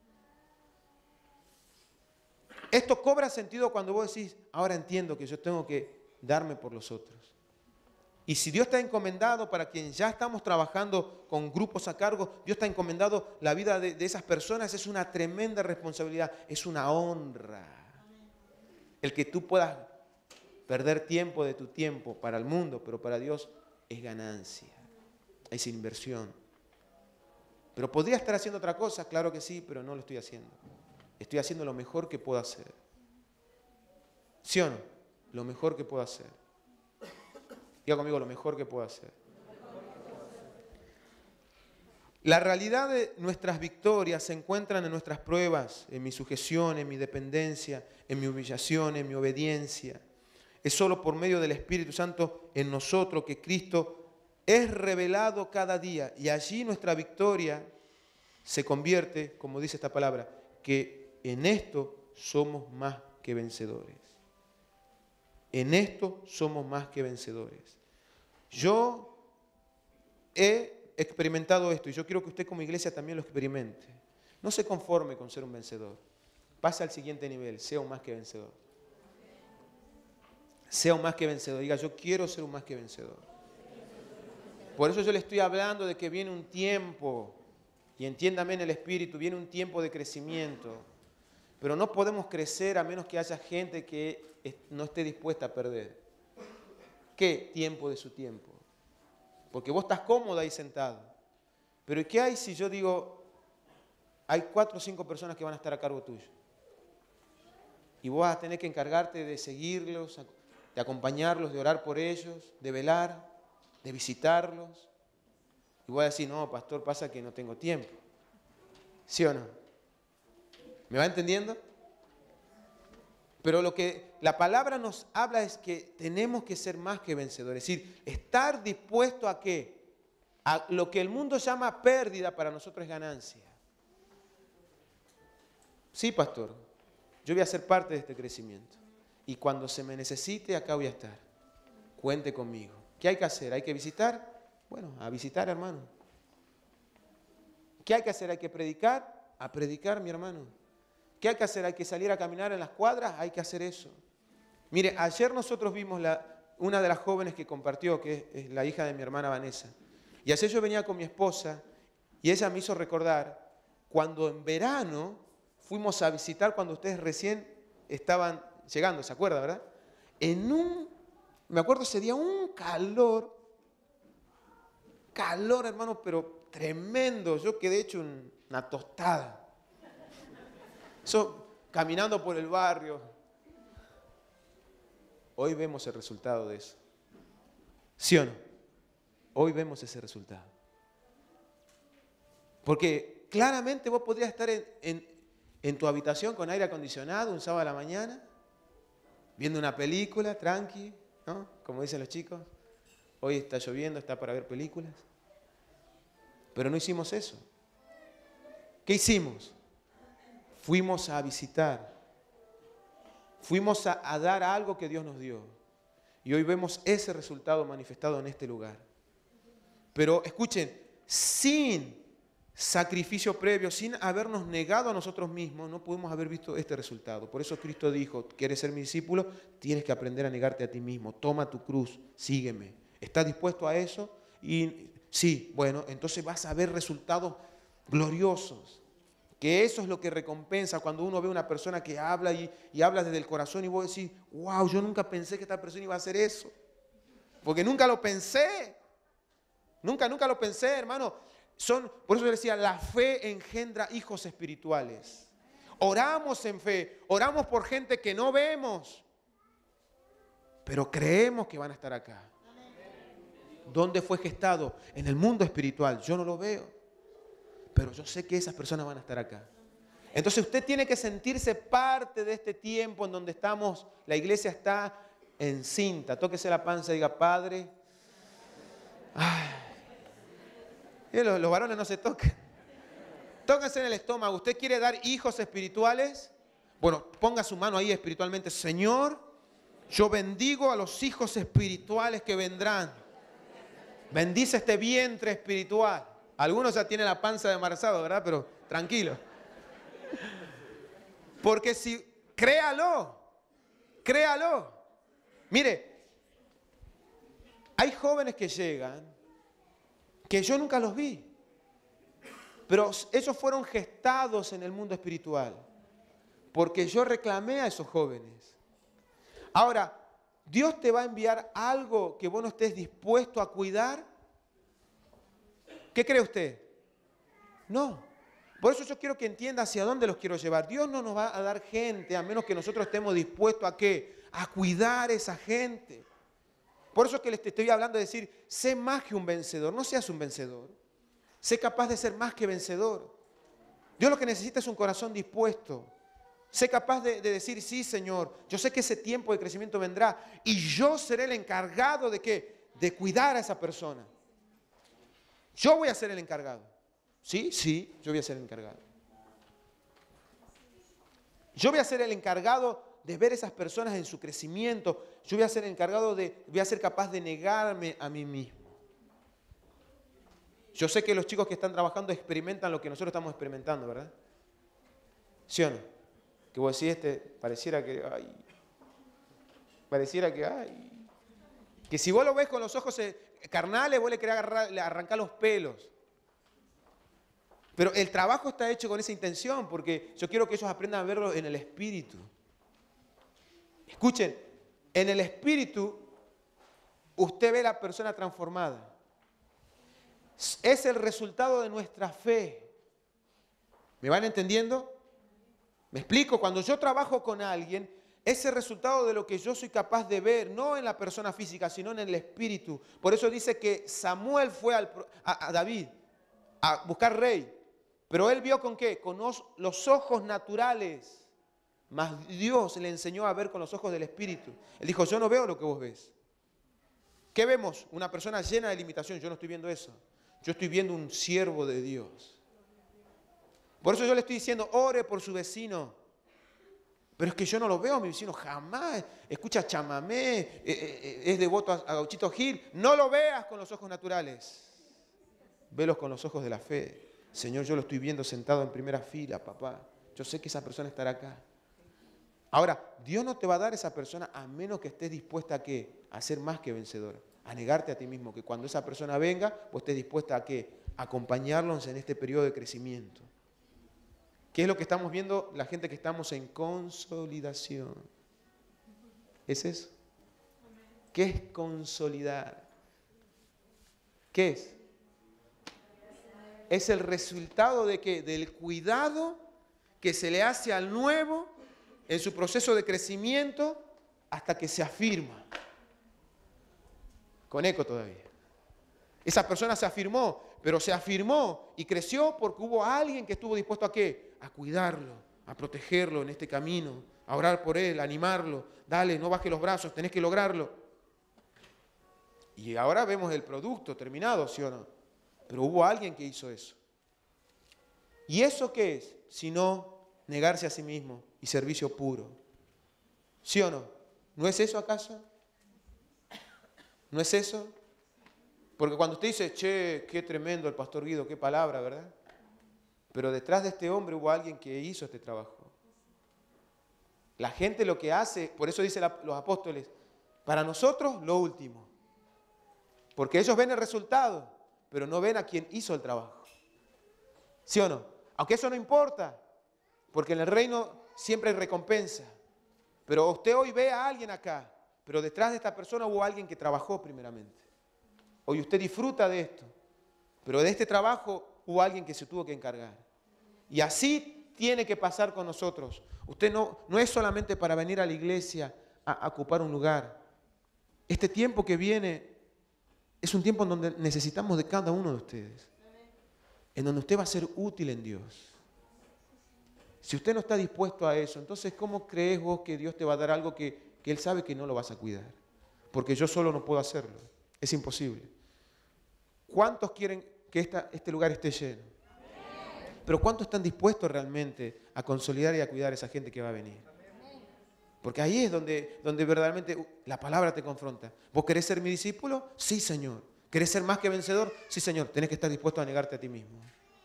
Esto cobra sentido cuando vos decís, ahora entiendo que yo tengo que darme por los otros. Y si Dios te ha encomendado, para quien ya estamos trabajando con grupos a cargo, Dios te ha encomendado la vida de esas personas, es una tremenda responsabilidad, es una honra. El que tú puedas perder tiempo de tu tiempo para el mundo, pero para Dios es ganancia, es inversión. Pero podría estar haciendo otra cosa, claro que sí, pero no lo estoy haciendo. Estoy haciendo lo mejor que puedo hacer. ¿Sí o no? Lo mejor que puedo hacer. Diga conmigo, lo mejor que puedo hacer. La realidad de nuestras victorias se encuentran en nuestras pruebas, en mi sujeción, en mi dependencia, en mi humillación, en mi obediencia. Es solo por medio del Espíritu Santo en nosotros que Cristo es revelado cada día. Y allí nuestra victoria se convierte, como dice esta palabra, que en esto somos más que vencedores. En esto somos más que vencedores. Yo he experimentado esto y yo quiero que usted como iglesia también lo experimente. No se conforme con ser un vencedor. Pase al siguiente nivel, sea un más que vencedor. Sea un más que vencedor. Diga, yo quiero ser un más que vencedor. Por eso yo le estoy hablando de que viene un tiempo, y entiéndame en el Espíritu, viene un tiempo de crecimiento. Pero no podemos crecer a menos que haya gente que no esté dispuesta a perder. ¿Qué tiempo de su tiempo? Porque vos estás cómodo ahí sentado. Pero ¿qué hay si yo digo, hay 4 o 5 personas que van a estar a cargo tuyo? Y vos vas a tener que encargarte de seguirlos, de acompañarlos, de orar por ellos, de velar, de visitarlos. Y voy a decir, no, pastor, pasa que no tengo tiempo. ¿Sí o no? ¿Me va entendiendo? Pero lo que la palabra nos habla es que tenemos que ser más que vencedores. Es decir, estar dispuesto a qué? A lo que el mundo llama pérdida, para nosotros es ganancia. Sí, pastor, yo voy a ser parte de este crecimiento. Y cuando se me necesite, acá voy a estar. Cuente conmigo. ¿Qué hay que hacer? ¿Hay que visitar? Bueno, a visitar, hermano. ¿Qué hay que hacer? ¿Hay que predicar? A predicar, mi hermano. ¿Qué hay que hacer? ¿Hay que salir a caminar en las cuadras? Hay que hacer eso. Mire, ayer nosotros vimos una de las jóvenes que compartió, que es la hija de mi hermana Vanessa. Y ayer yo venía con mi esposa y ella me hizo recordar cuando en verano fuimos a visitar, cuando ustedes recién estaban llegando, ¿se acuerda, verdad? Me acuerdo ese día, un calor, hermano, pero tremendo. Yo quedé hecho una tostada. Eso, caminando por el barrio. Hoy vemos el resultado de eso. ¿Sí o no? Hoy vemos ese resultado. Porque claramente vos podrías estar en tu habitación con aire acondicionado un sábado a la mañana, viendo una película, tranqui, ¿no? Como dicen los chicos. Hoy está lloviendo, está para ver películas. Pero no hicimos eso. ¿Qué hicimos? Fuimos a visitar. Fuimos a dar algo que Dios nos dio. Y hoy vemos ese resultado manifestado en este lugar. Pero escuchen, sin sacrificio previo, sin habernos negado a nosotros mismos, no pudimos haber visto este resultado. Por eso Cristo dijo, ¿quieres ser mi discípulo? Tienes que aprender a negarte a ti mismo. Toma tu cruz, sígueme. ¿Estás dispuesto a eso? Y sí, bueno, entonces vas a ver resultados gloriosos. Que eso es lo que recompensa cuando uno ve a una persona que habla y habla desde el corazón y vos decís, wow, yo nunca pensé que esta persona iba a hacer eso. Porque nunca lo pensé. Nunca lo pensé, hermano. Por eso yo decía, la fe engendra hijos espirituales. Oramos en fe, oramos por gente que no vemos, pero creemos que van a estar acá. ¿Dónde fue gestado? En el mundo espiritual. Yo no lo veo, pero yo sé que esas personas van a estar acá. Entonces usted tiene que sentirse parte de este tiempo en donde estamos, la iglesia está encinta. Tóquese la panza y diga, Padre. Ay. Los varones no se tocan. Tóquense en el estómago. ¿Usted quiere dar hijos espirituales? Bueno, ponga su mano ahí espiritualmente. Señor, yo bendigo a los hijos espirituales que vendrán. Bendice este vientre espiritual. Algunos ya tienen la panza de embarazado, ¿verdad? Pero tranquilo. Porque si, créalo. Mire, Hay jóvenes que llegan que yo nunca los vi, pero ellos fueron gestados en el mundo espiritual, porque yo reclamé a esos jóvenes. Ahora, ¿Dios te va a enviar algo que vos no estés dispuesto a cuidar? ¿Qué cree usted? No. Por eso yo quiero que entienda hacia dónde los quiero llevar. Dios no nos va a dar gente a menos que nosotros estemos dispuestos a ¿qué? A cuidar a esa gente. Por eso es que les estoy hablando de decir, sé más que un vencedor, no seas un vencedor. Sé capaz de ser más que vencedor. Dios lo que necesita es un corazón dispuesto. Sé capaz de decir, sí, Señor, yo sé que ese tiempo de crecimiento vendrá y yo seré el encargado de ¿qué? De cuidar a esa persona. Yo voy a ser el encargado. Sí, sí, yo voy a ser el encargado. Yo voy a ser el encargado de ver a esas personas en su crecimiento. Yo voy a ser el encargado voy a ser capaz de negarme a mí mismo. Yo sé que los chicos que están trabajando experimentan lo que nosotros estamos experimentando, ¿verdad? ¿Sí o no? Que vos decís, pareciera que, que si vos lo ves con los ojos carnales, vos le querés arrancar los pelos. Pero el trabajo está hecho con esa intención, porque yo quiero que ellos aprendan a verlo en el espíritu. Escuchen, en el espíritu usted ve a la persona transformada. Es el resultado de nuestra fe. ¿Me van entendiendo? ¿Me explico? Cuando yo trabajo con alguien, es el resultado de lo que yo soy capaz de ver, no en la persona física, sino en el espíritu. Por eso dice que Samuel fue a David a buscar rey. Pero él vio con ¿qué? Con los ojos naturales. Mas Dios le enseñó a ver con los ojos del espíritu. Él dijo, yo no veo lo que vos ves. ¿Qué vemos? Una persona llena de limitación. Yo no estoy viendo eso. Yo estoy viendo un siervo de Dios. Por eso yo le estoy diciendo, ore por su vecino. Pero es que yo no lo veo a mi vecino jamás. Escucha chamamé, es devoto a Gauchito Gil. No lo veas con los ojos naturales. Velos con los ojos de la fe. Señor, yo lo estoy viendo sentado en primera fila, papá. Yo sé que esa persona estará acá. Ahora, Dios no te va a dar esa persona a menos que estés dispuesta a ¿qué? A ser más que vencedora. A negarte a ti mismo. Que cuando esa persona venga, vos estés dispuesta a ¿qué? A acompañarlos en este periodo de crecimiento. ¿Qué es lo que estamos viendo? La gente que estamos en consolidación. ¿Es eso? ¿Qué es consolidar? ¿Qué es? Es el resultado de ¿qué? Del cuidado que se le hace al nuevo en su proceso de crecimiento hasta que se afirma. Con eco todavía. Esa persona se afirmó, pero se afirmó y creció porque hubo alguien que estuvo dispuesto a ¿qué? A cuidarlo, a protegerlo en este camino, a orar por él, a animarlo. Dale, no bajes los brazos, tenés que lograrlo. Y ahora vemos el producto terminado, ¿sí o no? Pero hubo alguien que hizo eso. ¿Y eso qué es? Sino negarse a sí mismo y servicio puro. ¿Sí o no? ¿No es eso acaso? ¿No es eso? Porque cuando usted dice, che, qué tremendo el pastor Guido, qué palabra, ¿verdad? Pero detrás de este hombre hubo alguien que hizo este trabajo. La gente lo que hace, por eso dicen los apóstoles, para nosotros lo último. Porque ellos ven el resultado, pero no ven a quien hizo el trabajo. ¿Sí o no? Aunque eso no importa, porque en el reino siempre hay recompensa. Pero usted hoy ve a alguien acá, pero detrás de esta persona hubo alguien que trabajó primeramente. Hoy usted disfruta de esto, pero de este trabajo hubo alguien que se tuvo que encargar. Y así tiene que pasar con nosotros. Usted no es solamente para venir a la iglesia a ocupar un lugar. Este tiempo que viene es un tiempo en donde necesitamos de cada uno de ustedes. En donde usted va a ser útil en Dios. Si usted no está dispuesto a eso, entonces ¿cómo crees vos que Dios te va a dar algo que Él sabe que no lo vas a cuidar? Porque yo solo no puedo hacerlo. Es imposible. ¿Cuántos quieren que este lugar esté lleno? Pero ¿cuántos están dispuestos realmente a consolidar y a cuidar a esa gente que va a venir? Porque ahí es donde verdaderamente la palabra te confronta. ¿Vos querés ser mi discípulo? Sí, Señor. ¿Querés ser más que vencedor? Sí, Señor. Tenés que estar dispuesto a negarte a ti mismo.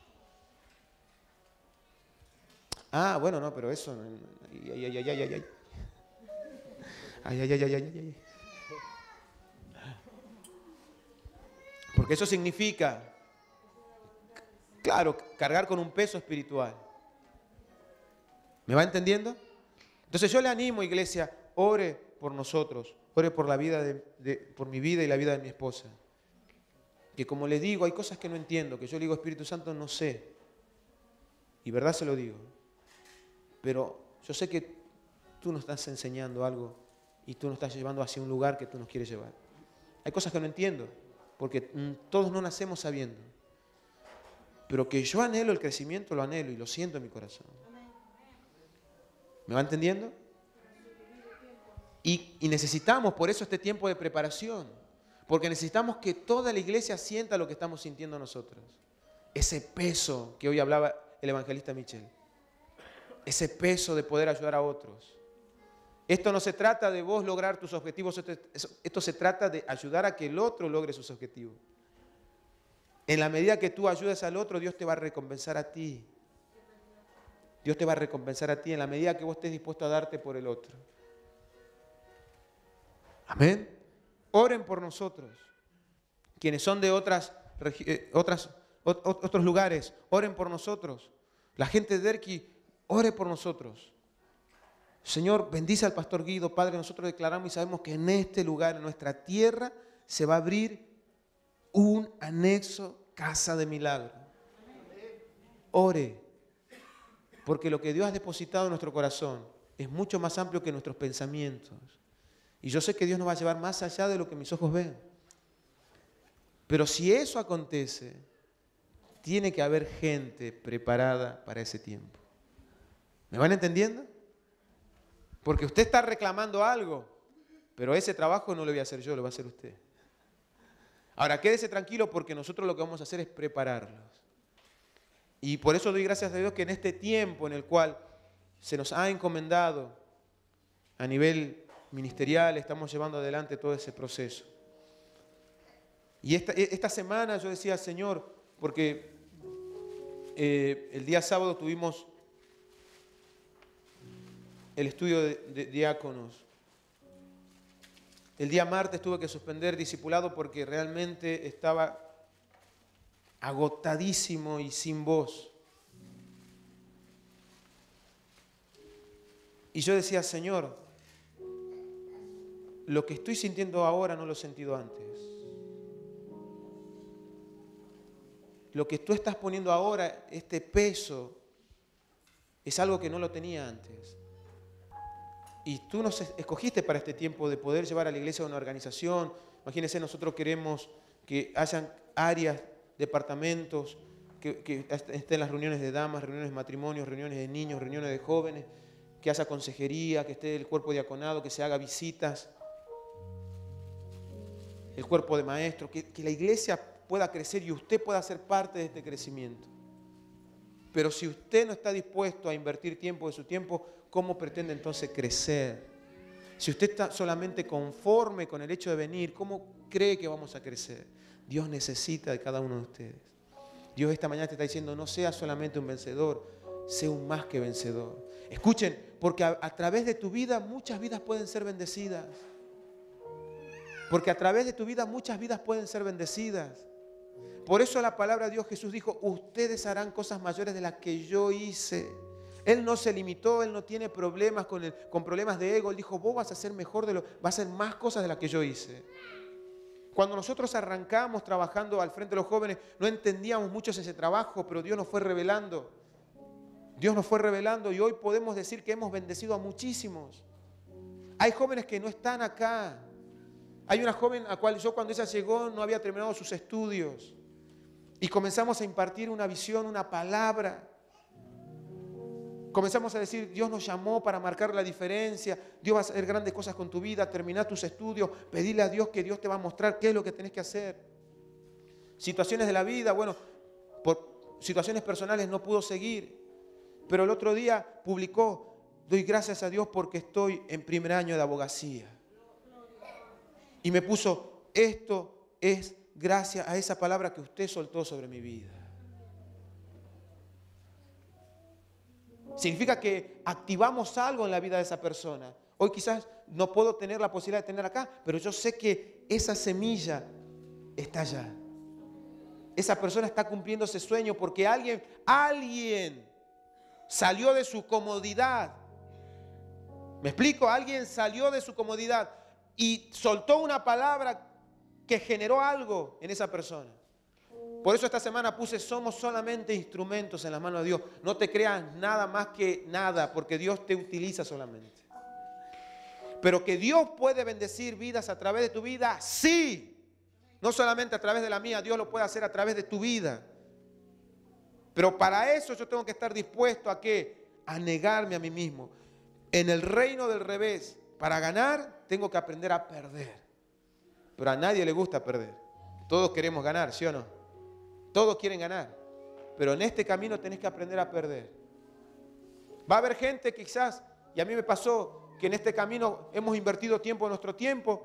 Ah, bueno, no, pero eso... Porque eso significa, claro, cargar con un peso espiritual. ¿Me va entendiendo? Entonces yo le animo, iglesia, ore por nosotros, ore por la vida por mi vida y la vida de mi esposa. Que como les digo, hay cosas que no entiendo, que yo le digo, Espíritu Santo, no sé. Y verdad se lo digo. Pero yo sé que tú nos estás enseñando algo y tú nos estás llevando hacia un lugar que tú nos quieres llevar. Hay cosas que no entiendo, porque todos no nacemos sabiendo. Pero que yo anhelo el crecimiento, lo anhelo y lo siento en mi corazón. ¿Me va entendiendo? Y necesitamos por eso este tiempo de preparación. Porque necesitamos que toda la iglesia sienta lo que estamos sintiendo nosotros. Ese peso que hoy hablaba el evangelista Michel. Ese peso de poder ayudar a otros. Esto no se trata de vos lograr tus objetivos. Esto se trata de ayudar a que el otro logre sus objetivos. En la medida que tú ayudas al otro, Dios te va a recompensar a ti. Dios te va a recompensar a ti en la medida que vos estés dispuesto a darte por el otro. Amén. Oren por nosotros. Quienes son de otros lugares, oren por nosotros. La gente de Derqui, ore por nosotros. Señor, bendice al pastor Guido. Padre, nosotros declaramos y sabemos que en este lugar, en nuestra tierra, se va a abrir un anexo Casa de Milagro. Ore. Porque lo que Dios ha depositado en nuestro corazón es mucho más amplio que nuestros pensamientos. Y yo sé que Dios nos va a llevar más allá de lo que mis ojos ven. Pero si eso acontece, tiene que haber gente preparada para ese tiempo. ¿Me van entendiendo? Porque usted está reclamando algo, pero ese trabajo no lo voy a hacer yo, lo va a hacer usted. Ahora, quédese tranquilo porque nosotros lo que vamos a hacer es prepararlos. Y por eso doy gracias a Dios que en este tiempo en el cual se nos ha encomendado a nivel ministerial, estamos llevando adelante todo ese proceso. Y esta semana yo decía, Señor, porque el día sábado tuvimos el estudio de diáconos. El día martes tuve que suspender discipulado porque realmente estaba agotadísimo y sin voz. Y yo decía, Señor, lo que estoy sintiendo ahora no lo he sentido antes. Lo que tú estás poniendo ahora, este peso, es algo que no lo tenía antes. Y tú nos escogiste para este tiempo de poder llevar a la iglesia a una organización. Imagínense, nosotros queremos que hayan áreas, departamentos, que estén las reuniones de damas, reuniones de matrimonios, reuniones de niños, reuniones de jóvenes, que haya consejería, que esté el cuerpo diaconado, que se haga visitas, el cuerpo de maestros, que la iglesia pueda crecer y usted pueda ser parte de este crecimiento. Pero si usted no está dispuesto a invertir tiempo de su tiempo, ¿cómo pretende entonces crecer? Si usted está solamente conforme con el hecho de venir, ¿cómo cree que vamos a crecer? Dios necesita de cada uno de ustedes. Dios esta mañana te está diciendo, no seas solamente un vencedor, sé un más que vencedor. Escuchen, porque a través de tu vida muchas vidas pueden ser bendecidas. Porque a través de tu vida muchas vidas pueden ser bendecidas. Por eso la palabra de Dios, Jesús dijo, ustedes harán cosas mayores de las que yo hice. Él no se limitó, Él no tiene problemas con problemas de ego. Él dijo, vos vas a hacer mejor vas a hacer más cosas de las que yo hice. Cuando nosotros arrancamos trabajando al frente de los jóvenes, no entendíamos mucho ese trabajo, pero Dios nos fue revelando. Dios nos fue revelando y hoy podemos decir que hemos bendecido a muchísimos. Hay jóvenes que no están acá. Hay una joven a la cual yo cuando ella llegó no había terminado sus estudios. Y comenzamos a impartir una visión, una palabra. Comenzamos a decir, Dios nos llamó para marcar la diferencia. Dios va a hacer grandes cosas con tu vida. Terminá tus estudios. Pedirle a Dios que Dios te va a mostrar qué es lo que tenés que hacer. Situaciones de la vida, bueno, por situaciones personales no pudo seguir. Pero el otro día publicó, doy gracias a Dios porque estoy en primer año de abogacía. Y me puso, esto es gracias a esa palabra que usted soltó sobre mi vida. Significa que activamos algo en la vida de esa persona. Hoy quizás no puedo tener la posibilidad de tener acá, pero yo sé que esa semilla está allá. esa persona está cumpliendo ese sueño porque alguien salió de su comodidad. ¿Me explico? Alguien salió de su comodidad y soltó una palabra que generó algo en esa persona. Por eso esta semana puse, somos solamente instrumentos en las manos de Dios. No te creas nada más que nada, porque Dios te utiliza solamente. Pero que Dios puede bendecir vidas a través de tu vida, sí. No solamente a través de la mía, Dios lo puede hacer a través de tu vida. Pero para eso yo tengo que estar dispuesto a ¿qué? A negarme a mí mismo. En el reino del revés, para ganar, tengo que aprender a perder. Pero a nadie le gusta perder. Todos queremos ganar, ¿sí o no? Todos quieren ganar. Pero en este camino tenés que aprender a perder. Va a haber gente quizás, y a mí me pasó, que en este camino hemos invertido tiempo de nuestro tiempo.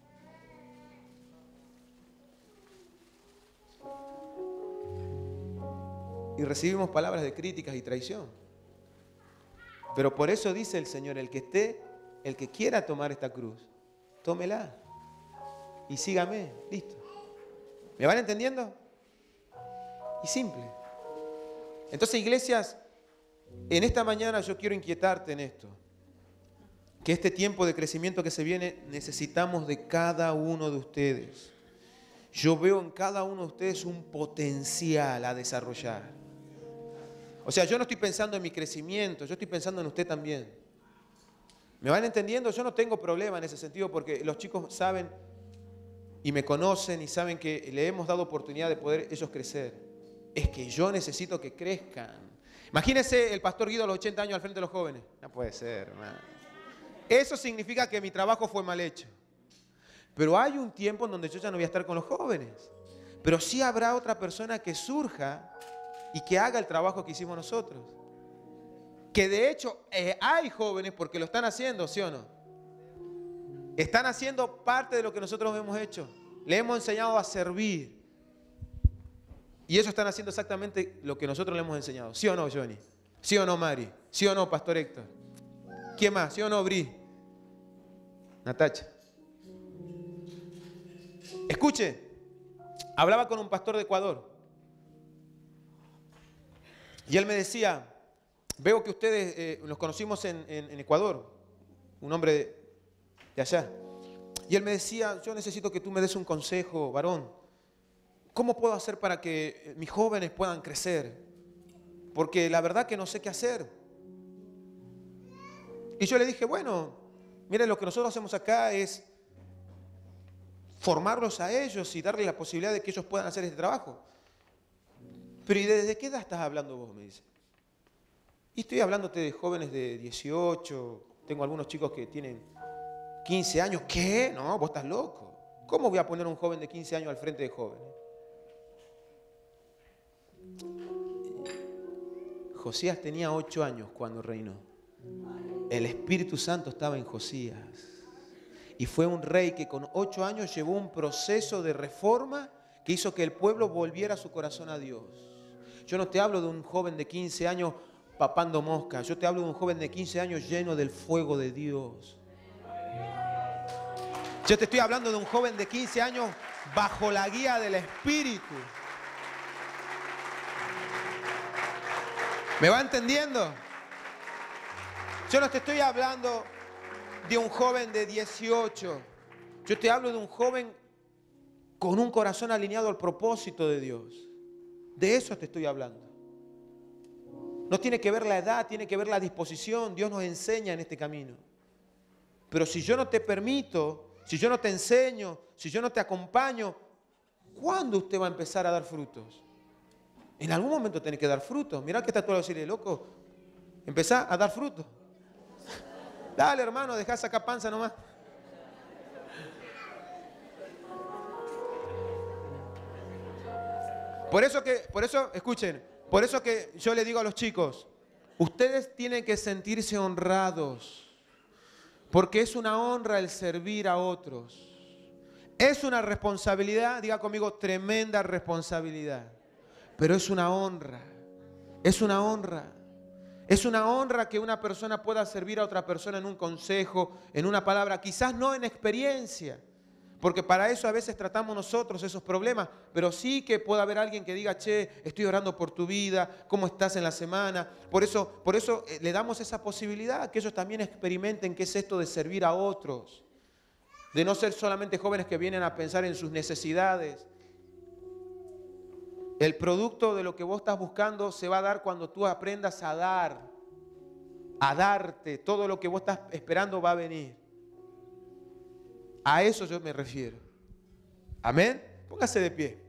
Y recibimos palabras de críticas y traición. Pero por eso dice el Señor, el que quiera tomar esta cruz, tómela. Y sígame, listo. ¿Me van entendiendo? Y simple. Entonces, iglesias, en esta mañana yo quiero inquietarte en esto. Que este tiempo de crecimiento que se viene, necesitamos de cada uno de ustedes. Yo veo en cada uno de ustedes un potencial a desarrollar. O sea, yo no estoy pensando en mi crecimiento, yo estoy pensando en usted también. ¿Me van entendiendo? Yo no tengo problema en ese sentido porque los chicos saben y me conocen y saben que le hemos dado oportunidad de poder ellos crecer. Es que yo necesito que crezcan. Imagínese el pastor Guido a los 80 años al frente de los jóvenes. No puede ser, hermano. Eso significa que mi trabajo fue mal hecho. Pero hay un tiempo en donde yo ya no voy a estar con los jóvenes. Pero sí habrá otra persona que surja y que haga el trabajo que hicimos nosotros. Que de hecho hay jóvenes porque lo están haciendo, ¿sí o no? Están haciendo parte de lo que nosotros hemos hecho. Le hemos enseñado a servir. Y ellos están haciendo exactamente lo que nosotros le hemos enseñado. ¿Sí o no, Johnny? ¿Sí o no, Mari? ¿Sí o no, Pastor Héctor? ¿Quién más? ¿Sí o no, Bri? Natacha. Escuche, hablaba con un pastor de Ecuador. Y él me decía, veo que ustedes los conocimos en Ecuador, un hombre de allá. Y él me decía, yo necesito que tú me des un consejo, varón. ¿Cómo puedo hacer para que mis jóvenes puedan crecer? Porque la verdad que no sé qué hacer. Y yo le dije, bueno, miren, lo que nosotros hacemos acá es formarlos a ellos y darles la posibilidad de que ellos puedan hacer este trabajo. Pero ¿y desde qué edad estás hablando vos? Me dice. Y estoy hablándote de jóvenes de 18, tengo algunos chicos que tienen 15 años. ¿Qué? No, vos estás loco. ¿Cómo voy a poner a un joven de 15 años al frente de jóvenes? Josías tenía 8 años cuando reinó. El Espíritu Santo estaba en Josías. Y fue un rey que con 8 años llevó un proceso de reforma que hizo que el pueblo volviera su corazón a Dios. Yo no te hablo de un joven de 15 años papando moscas. Yo te hablo de un joven de 15 años lleno del fuego de Dios. Yo te estoy hablando de un joven de 15 años bajo la guía del Espíritu. ¿Me va entendiendo? Yo no te estoy hablando de un joven de 18. Yo te hablo de un joven con un corazón alineado al propósito de Dios. De eso te estoy hablando. No tiene que ver la edad, tiene que ver la disposición. Dios nos enseña en este camino. Pero si yo no te permito, si yo no te enseño, si yo no te acompaño, ¿cuándo usted va a empezar a dar frutos? En algún momento tiene que dar frutos. Mirá que está todo decirle, loco, empezá a dar frutos. Dale, hermano, dejá sacar panza nomás. Por eso, escuchen, por eso que yo le digo a los chicos, ustedes tienen que sentirse honrados, porque es una honra el servir a otros. Es una responsabilidad, diga conmigo, tremenda responsabilidad. Pero es una honra, es una honra. Es una honra que una persona pueda servir a otra persona en un consejo, en una palabra, quizás no en experiencia, Porque para eso a veces tratamos nosotros esos problemas, pero sí que puede haber alguien que diga, che, estoy orando por tu vida, ¿cómo estás en la semana? Por eso le damos esa posibilidad, que ellos también experimenten qué es esto de servir a otros, de no ser solamente jóvenes que vienen a pensar en sus necesidades. El producto de lo que vos estás buscando se va a dar cuando tú aprendas a dar, a darte. Todo lo que vos estás esperando va a venir. A eso yo me refiero. Amén. Póngase de pie.